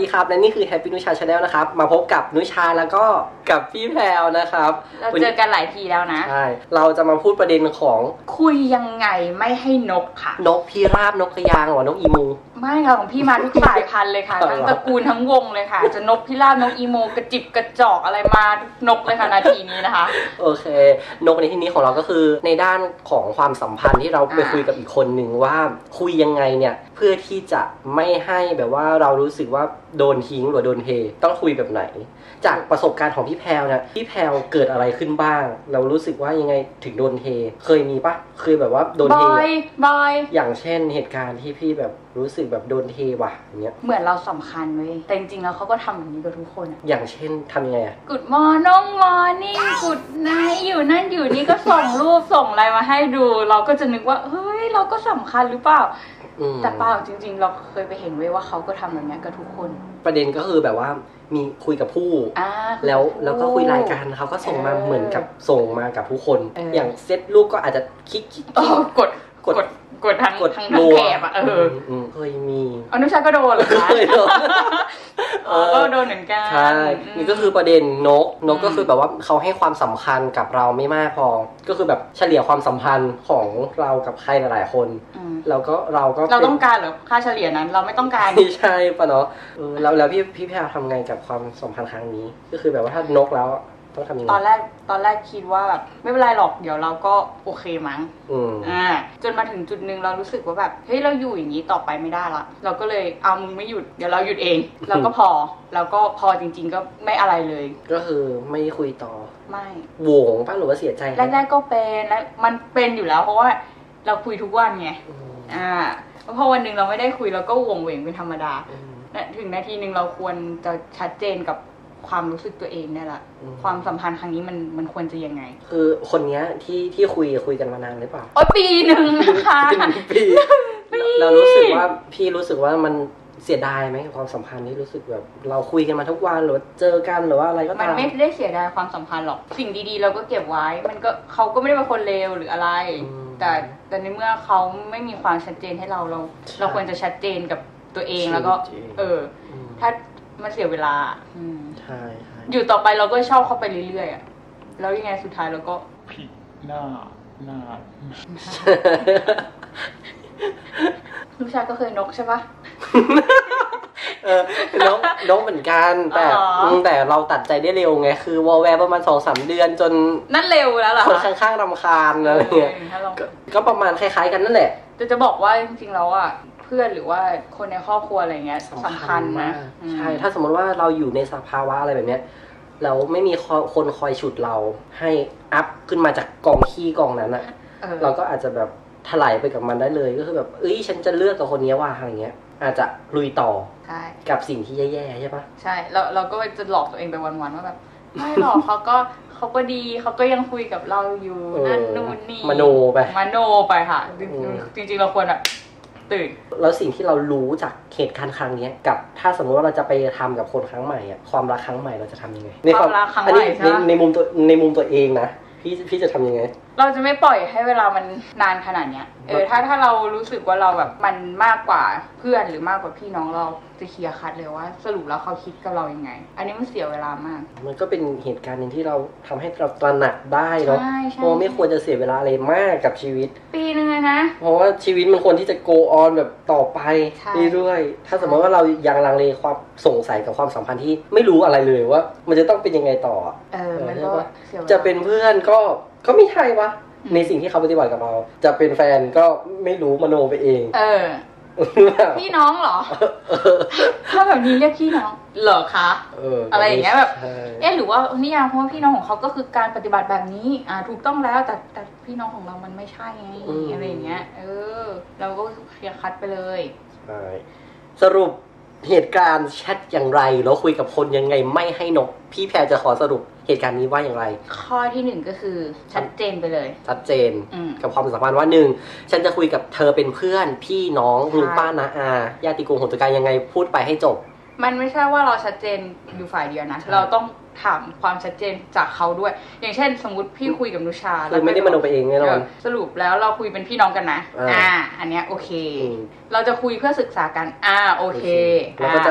ดีครับและนี่คือ Happy นุชา Channel นะครับมาพบกับนุชาแล้วก็กับพี่แพรวนะครับเราเจอกันหลายทีแล้วนะใช่เราจะมาพูดประเด็นของคุยยังไงไม่ให้นกค่ะนกพิราบนกกระยางหรือนกอีมูไม่ค่ะของพี่มาทุกสายพันธุ์เลยค่ะทั้งตระกูลทั้งวงเลยค่ะจะนกพิราบนกอีมูกระจิบกระจอกอะไรมาทุกนกเลยค่ะนาทีนี้นะคะโอเคนกในที่นี้ของเราก็คือในด้านของความสัมพันธ์ที่เราไปคุยกับอีกคนหนึ่งว่าคุยยังไงเนี่ยเพื่อที่จะไม่ให้แบบว่าเรารู้สึกว่าโดนทิ้งหรือโดนเทต้องคุยแบบไหนจากประสบการณ์ของพี่แพรวเนี่ยพี่แพรวเกิดอะไรขึ้นบ้างเรารู้สึกว่ายังไงถึงโดนเทเคยมีปะเคยแบบว่าโดนเทบอยอย่างเช่นเหตุการณ์ที่พี่แบบรู้สึกแบบโดนเทว่ะอย่างเงี้ยเหมือนเราสำคัญเว้ยแต่จริงๆแล้วเขาก็ทำแบบนี้กับทุกคนอย่างเช่นทำยังไงอะ Good morning Good night อยู่นั่นอยู่นี่ก็ส่งรูปส่งอะไรมาให้ดูเราก็จะนึกว่าเฮ้ยเราก็สำคัญหรือเปล่าแต่เปล่าจริงๆเราเคยไปเห็นไว้ว่าเขาก็ทำแบบนี้กับทุกคนประเด็นก็คือแบบว่ามีคุยกับผู้แล้วก็คุยรายการเขาก็ส่งมาเหมือนกับส่งมากับทุกคนอย่างเซตรูปก็อาจจะคลิกกดทางแถบอ่ะเคยมีอนุชาก็โดนเหรอคะก็โดนเหมือนกันใช่นี่ก็คือประเด็นนกก็คือแบบว่าเขาให้ความสำคัญกับเราไม่มากพอก็คือแบบเฉลี่ยความสัมพันธ์ของเรากับใครหลายๆคนแล้วก็เราต้องการเหรอค่าเฉลี่ยนั้นเราไม่ต้องการไม่ใช่ปะเนาะแล้วพี่แพรทำไงกับความสัมพันธ์ครั้งนี้ก็คือแบบว่าถ้านกแล้วต้องทำยังไงตอนแรกคิดว่าแบบไม่เป็นไรหรอกเดี๋ยวเราก็โอเคมั้งจนมาถึงจุดนึงเรารู้สึกว่าแบบเฮ้ยเราอยู่อย่างนี้ต่อไปไม่ได้ละเราก็เลยเอามึงไม่หยุดเดี๋ยวเราหยุดเองเราก็พอแล้วก็พอจริงๆก็ไม่อะไรเลยก็คือไม่คุยต่อไม่โหวงป่ะหรือว่าเสียใจแรกๆก็เป็นและมันเป็นอยู่แล้วเพราะว่าเราคุยทุกวันไงพอวันหนึ่งเราไม่ได้คุยเราก็วงเวงเป็นธรรมดาถึงนาทีนึงเราควรจะชัดเจนกับความรู้สึกตัวเองเนี่ยแหละความสัมพันธ์ครั้งนี้มันควรจะยังไงคือคนนี้ที่คุยกันมานานหรือเปล่าปีหนึ่งนะคะปีเรารู้สึกว่าพี่รู้สึกว่ามันเสียดายไหมความสัมพันธ์ที่รู้สึกแบบเราคุยกันมาทุกวันหรือเจอกันหรือว่าอะไรก็ตามมันไม่ได้เสียดายความสัมพันธ์หรอกสิ่งดีๆเราก็เก็บไว้มันก็เขาก็ไม่ได้เป็นคนเลวหรืออะไรแต่ในเมื่อเขาไม่มีความชัดเจนให้เราควรจะชัดเจนกับตัวเองแล้วก็ถ้ามันเสียเวลาใช่อยู่ต่อไปเราก็ชอบเข้าไปเรื่อยๆอ่ะแล้วยังไงสุดท้ายเราก็ผิดหน้าลูกชายก็เคยนกใช่ปะนกเหมือนกันแต่เราตัดใจได้เร็วไงคือวอลแวร์ประมาณ 2-3 เดือนจนนั่นเร็วแล้วเหรอคนข้างๆรำคาญอะไรเงี้ยก็ประมาณคล้ายๆกันนั่นแหละจะบอกว่าจริงๆแล้วอ่ะเพื่อนหรือว่าคนในครอบครัวอะไรเงี้ยสำคัญนะใช่ถ้าสมมติว่าเราอยู่ในสภาวะอะไรแบบเนี้ยเราไม่มีคนคอยฉุดเราให้อัพขึ้นมาจากกองขี้กองนั้นอะเราก็อาจจะแบบถลายไปกับมันได้เลยก็คือแบบฉันจะเลือกกับคนนี้ว่าอะไรเงี้ยอาจจะลุยต่อกับสิ่งที่แย่ๆใช่ปะใช่เราก็จะหลอกตัวเองไปวันๆว่าแบบไม่หรอกเขาก็ดีเขาก็ยังคุยกับเราอยู่นั่นนู่นนี่มโนไปค่ะจริงๆเราควรแบบตื่นแล้วสิ่งที่เรารู้จากเหตุการณ์ครั้งนี้กับถ้าสมมติว่าเราจะไปทำกับคนครั้งใหม่อ่ะความรักครั้งใหม่เราจะทำยังไงความรักครั้งใหม่ใช่ไหมในมุมตัวเองนะพี่จะทำยังไงเราจะไม่ปล่อยให้เวลามันนานขนาดเนี้ยถ้าเรารู้สึกว่าเราแบบมันมากกว่าเพื่อนหรือมากกว่าพี่น้องเราจะเคลียร์คัดเลยว่าสรุปแล้วเขาคิดกับเรายังไงอันนี้มันเสียเวลามากมันก็เป็นเหตุการณ์หนึ่งที่เราทำให้เราตระหนักได้เนาะเพราะไม่ควรจะเสียเวลาอะไรมากกับชีวิตปีนึงเลยนะเพราะว่าชีวิตมันควรที่จะ go on แบบต่อไปเรื่อยๆถ้าสมมติว่าเรายังลังเลความสงสัยกับความสัมพันธ์ที่ไม่รู้อะไรเลยว่ามันจะต้องเป็นยังไงต่อมันก็จะเป็นเพื่อนก็ไม่ใช่วะในสิ่งที่เขาปฏิบัติกับเราจะเป็นแฟนก็ไม่รู้มโนไปเองพี่น้องเหรอถ้าแบบนี้เรียกพี่น้องเหรอคะอะไรอย่างเงี้ยแบบหรือว่านิยามเพราะว่าพี่น้องของเขาก็คือการปฏิบัติแบบนี้ถูกต้องแล้วแต่พี่น้องของเรามันไม่ใช่ไงอะไรอย่างเงี้ยเราก็เคลียร์คัดไปเลยใช่สรุปเหตุการณ์แชทอย่างไรแล้วคุยกับคนยังไงไม่ให้นกพี่แพรจะขอสรุปเหตุการณ์นี้ว่าอย่างไรข้อที่1ก็คือชัดเจนไปเลยชัดเจนกับความสัมพันธ์ว่า1ฉันจะคุยกับเธอเป็นเพื่อนพี่น้องลุงป้าน้าอาญาติโกงโหติกายังไงพูดไปให้จบมันไม่ใช่ว่าเราชัดเจนอยู่ฝ่ายเดียวนะเราต้องถามความชัดเจนจากเขาด้วยอย่างเช่นสมมุติพี่คุยกับนุชาแล้วไม่ได้มโนไปเองแน่นอนสรุปแล้วเราคุยเป็นพี่น้องกันนะอันเนี้ยโอเคเราจะคุยเพื่อศึกษากันโอเคเราก็จะคุ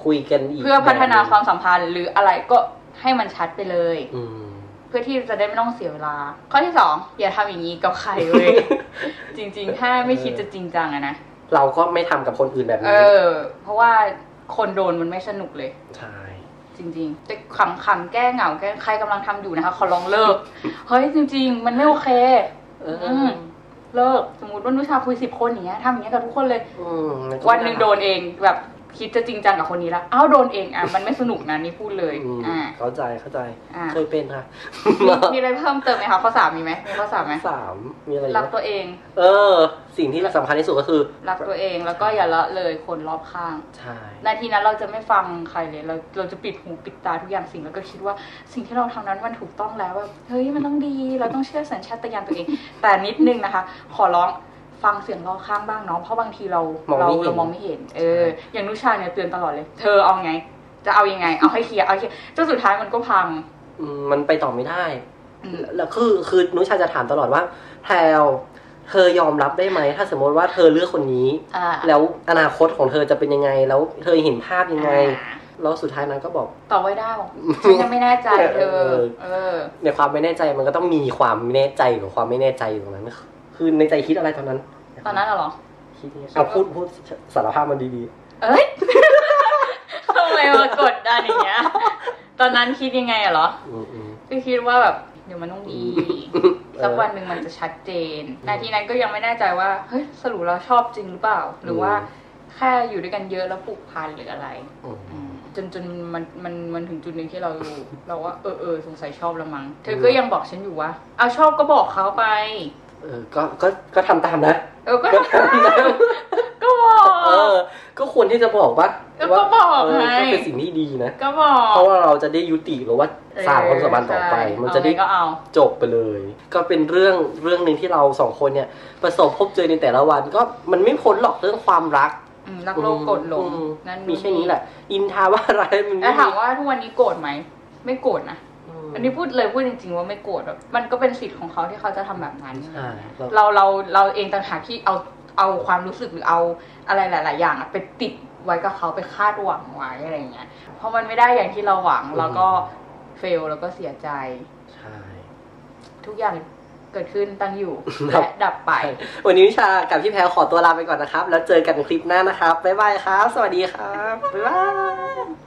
คุยกันอีกเพื่อพัฒนาความสัมพันธ์หรืออะไรก็ให้มันชัดไปเลยเพื่อที่จะได้ไม่ต้องเสียเวลาข้อที่2อย่าทำอย่างนี้กับใครเลย จริงๆถ้าไม่คิดจะจริงจังอะนะเราก็ไม่ทำกับคนอื่นแบบนี้เพราะว่าคนโดนมันไม่สนุกเลยใช่จริงๆแต่ขำๆแก้เหงาแก้ใครกำลังทำอยู่นะคะขอลองเลิกเฮ้ยจริงๆมันไม่โอเคเลิกสมมติว่านุชาคุย10 คนอย่างเงี้ยทำอย่างเงี้ยกับทุกคนเลยวันหนึ่งโดนเองแบบคิดจะจริงจังกับคนนี้แล้วโดนเองมันไม่สนุกนะนี่พูดเลยเข้าใจเคยเป็นค่ะมีอะไรเพิ่มเติมไหมคะข้อ3มีไหมมีข้อ3ไหมมีอะไรรักตัวเองสิ่งที่สำคัญที่สุดก็คือรักตัวเองแล้วก็อย่าละเลยคนรอบข้างใช่นาทีนั้นเราจะไม่ฟังใครเลยเราจะปิดหูปิดตาทุกอย่างสิ่งแล้วก็คิดว่าสิ่งที่เราทำนั้นมันถูกต้องแล้วแบบเฮ้ยมันต้องดีเราต้องเชื่อสัญชาตญาณตัวเองแต่นิดนึงนะคะขอร้องฟังเสียงรอบข้างบ้างเนาะเพราะบางทีเรามองไม่เห็นอย่างนุชาเนี่ยเตือนตลอดเลยเธอเอาไงจะเอายังไงเอาให้เคลียร์จนสุดท้ายมันก็พังมันไปต่อไม่ได้แล้วคือนุชาจะถามตลอดว่าแพรวเธอยอมรับได้ไหมถ้าสมมติว่าเธอเลือกคนนี้แล้วอนาคตของเธอจะเป็นยังไงแล้วเธอเห็นภาพยังไงแล้วสุดท้ายนั้นก็บอกตอบไว้ได้ฉันยังไม่แน่ใจเธอในความไม่แน่ใจมันก็ต้องมีความไม่แน่ใจหรือความไม่แน่ใจอยู่ตรงนั้นคือในใจคิดอะไรตอนนั้นเหรอคิดเอาพูดสารภาพมันดีๆทำไมมากดดันอย่างเงี้ยตอนนั้นคิดยังไงเหรอก็คิดว่าแบบเดี๋ยวมันต้องดีสักวันหนึ่งมันจะชัดเจนนาทีนั้นก็ยังไม่แน่ใจว่าเฮ้ยสรุปเราชอบจริงหรือเปล่าหรือว่าแค่อยู่ด้วยกันเยอะแล้วผูกพันหรืออะไรจนมันถึงจุดนึงที่เราว่าสงสัยชอบแล้วมั้งเธอก็ยังบอกฉันอยู่ว่าเอาชอบก็บอกเขาไปก็ทำตามนะก็ทำตามก็บอกก็ควรที่จะบอกว่าก็บอกไงก็เป็นสิ่งที่ดีนะก็บอกเพราะว่าเราจะได้ยุติหรือว่าสร้างความสัมพันธ์ต่อไปมันจะได้จบไปเลยก็เป็นเรื่องนึงที่เรา2 คนเนี่ยประสบพบเจอในแต่ละวันก็มันไม่พ้นหรอกเรื่องความรักรักโลกกดหลงนั่นมีแค่นี้แหละอินทาว่าอะไรมันถามว่าทุกวันนี้โกรธไหมไม่โกรธนะอันนี้พูดจริงๆว่าไม่โกรธแบบมันก็เป็นสิทธิ์ของเขาที่เขาจะทำแบบนั้นเราเองต่างหากที่เอาความรู้สึกหรือเอาอะไรหลายๆอย่างไปติดไว้กับเขาไปคาดหวังไว้อะไรอย่างเงี้ยเพราะมันไม่ได้อย่างที่เราหวังแล้วก็เฟลแล้วก็เสียใจใช่ทุกอย่างเกิดขึ้นตั้งอยู่และดับไปวันนี้วิชากับพี่แพรขอตัวลาไปก่อนนะครับแล้วเจอกันคลิปหน้านะครับบ๊ายบายครับสวัสดีครับบ๊ายบาย